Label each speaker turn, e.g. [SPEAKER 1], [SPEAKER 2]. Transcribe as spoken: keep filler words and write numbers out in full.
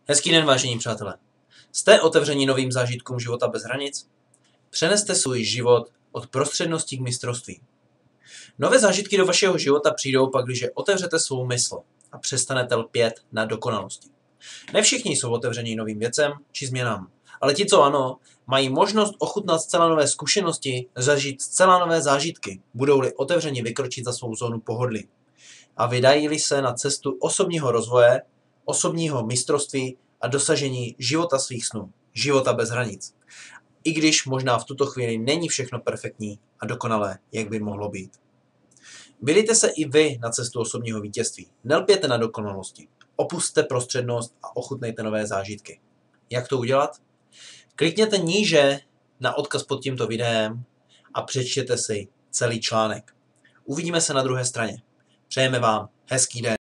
[SPEAKER 1] Hezký den, vážení přátelé. Jste otevření novým zážitkům života bez hranic? Přeneste svůj život od prostřednosti k mistrovství. Nové zážitky do vašeho života přijdou pak, když otevřete svou mysl a přestanete lpět na dokonalosti. Ne všichni jsou otevření novým věcem či změnám, ale ti, co ano, mají možnost ochutnat zcela nové zkušenosti, zažít zcela nové zážitky, budou-li otevřeni vykročit za svou zónu pohodlí a vydají-li se na cestu osobního rozvoje, osobního mistrovství a dosažení života svých snů, života bez hranic. I když možná v tuto chvíli není všechno perfektní a dokonalé, jak by mohlo být. Vydejte se i vy na cestu osobního vítězství. Nelpěte na dokonalosti. Opusťte prostřednost a ochutnejte nové zážitky. Jak to udělat? Klikněte níže na odkaz pod tímto videem a přečtěte si celý článek. Uvidíme se na druhé straně. Přejeme vám hezký den.